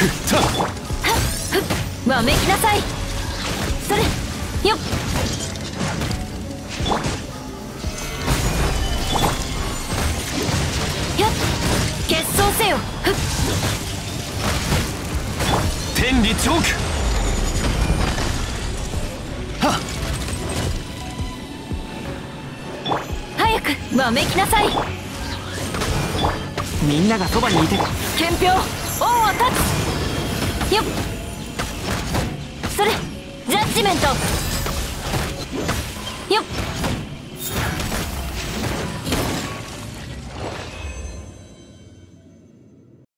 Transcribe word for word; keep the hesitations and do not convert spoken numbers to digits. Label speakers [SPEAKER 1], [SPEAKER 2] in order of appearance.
[SPEAKER 1] ふっさ
[SPEAKER 2] わめきなさい。それよっ。やっ決闘せよ。ふっ
[SPEAKER 1] 天理チョークはっ
[SPEAKER 2] 早くわめきなさい。
[SPEAKER 3] みんながそばにいて。
[SPEAKER 2] 憲兵恩を断つ。よっそれジャッジメントよっ。